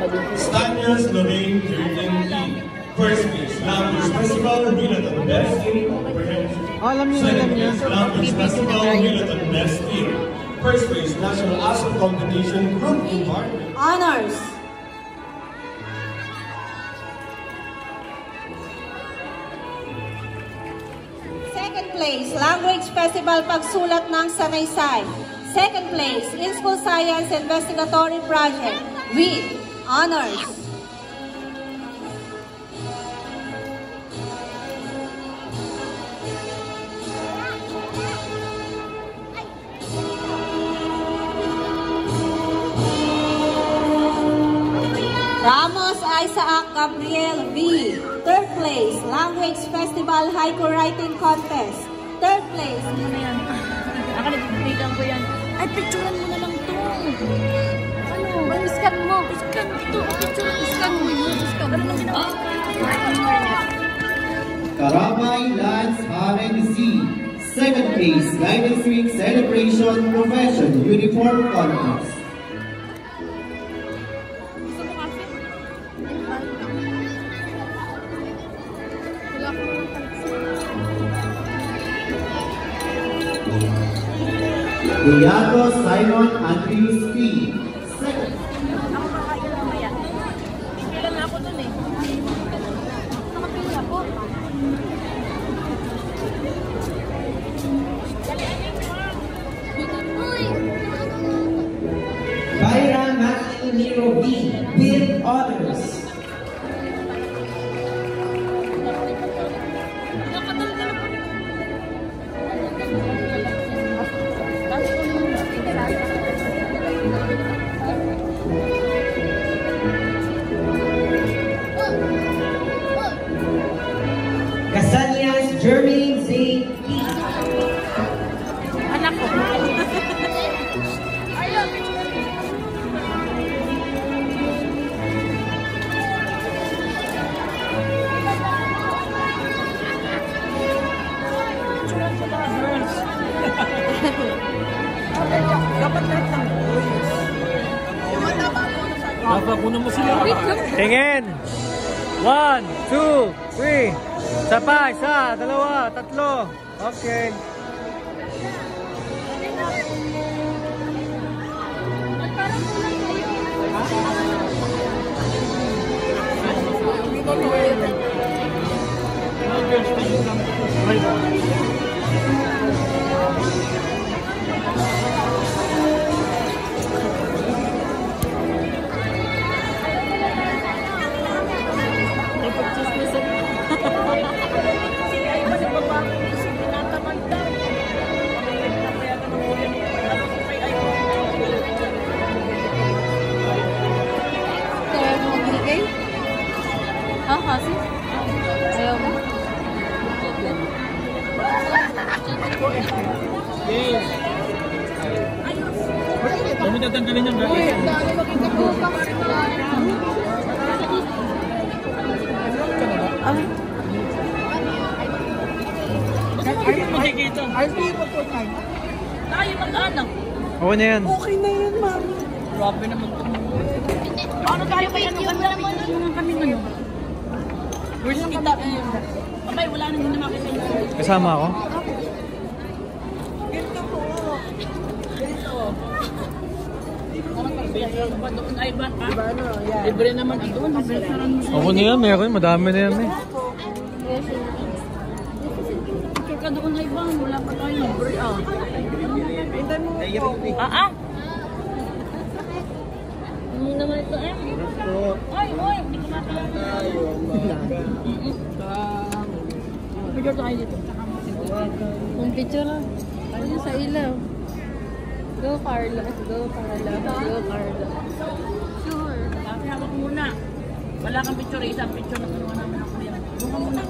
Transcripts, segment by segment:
Stanias Lorraine Curtin Lee. First place, Language Festival, winner of Best in Comprehension. Second place, Language Festival, winner of Best in. First place, National ASO Competition, Group Environment. Honors. Second place, Language Festival Pagsulat ng Sanaysay. Second place, In-School Science Investigatory Project with honors. Ramos Isaac Gabriel V. Third place, Language Festival Haiku Writing Contest. Third place. Ano na yan? Nakalagpigan ko yan. Ay, picturean mo na lang to. Ano? Scan mo. Scan ito. Picture. Scan mo yun. Scan mo na. Karamay Lance Haren Z. Second place, Guidance Week Celebration Profession Uniform Contest. Diago Simon Andrews P. Second. Ako kakain mamaya. Pipilan na ako dun eh. Nakapila po. Byra Matthew Nero B. With honors. Casalias Jermaine Z. Anak ko. Dapat lahat ng boys. Napakunan mo sila. Tingin! 1, 2, 3. Sabay, isa, dalawa, tatlo. Okay. Kasi? Ayaw mo? Yes. Dami tatanggalin yung guys. Uy, dami makita ko. Ay, makikita. Tayo mag-anak. Oo na yan. Okay na yan, mami. Grabe naman ito. Paano tayo kaya nung kami ano? Where's kita? Abay, wala nang hindi makita yun. Kasama ako? Ganito po. Ganito. Doon ay ba? Diba ano? Yan. Libre naman doon. Ako na yan, meron. Madami na yan eh. Picture ka doon ay ba? Wala pa tayo. Libre ah. Pindan mo po. Ano naman ito eh? Ay, hindi ko makakita. Picture tayo dito. Kung picture lang. Ano sa ilaw? Go Carla. Go Carla. Go Carla. Sure. Kasi hawak muna. Wala kang picture. Isang picture na tulungan namin ako yan. Doon ka muna.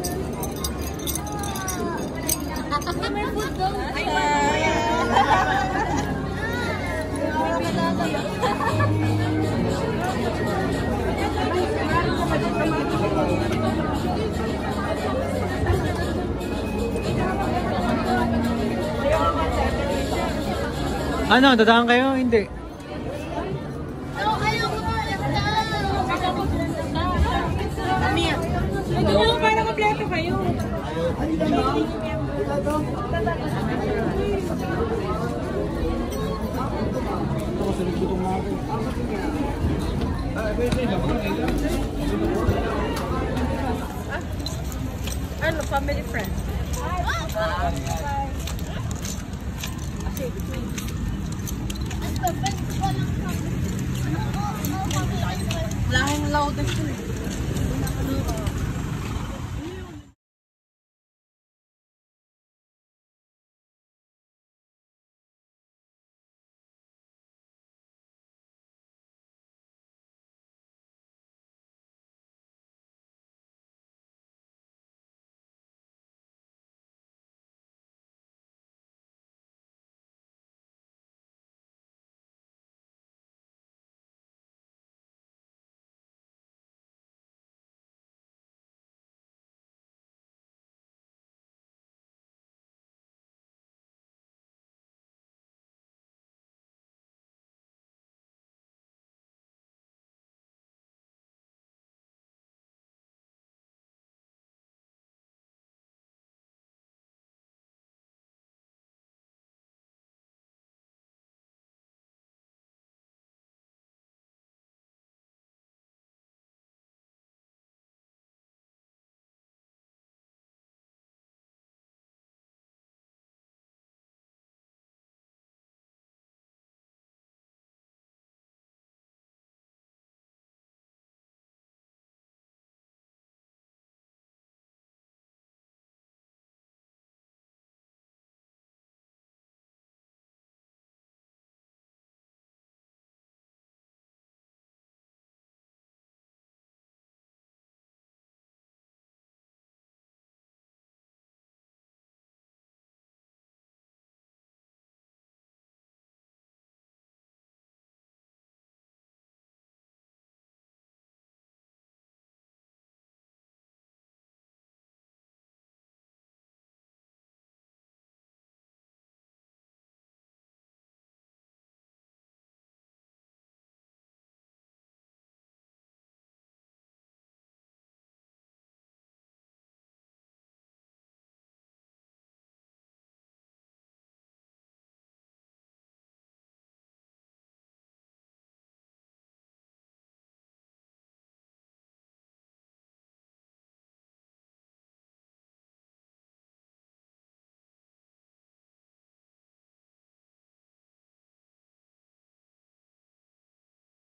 May food daw. Ano, dadaan kayo? Hindi. Oo, para kompleto kayo. Ano, family friend? Lahing loud na siya.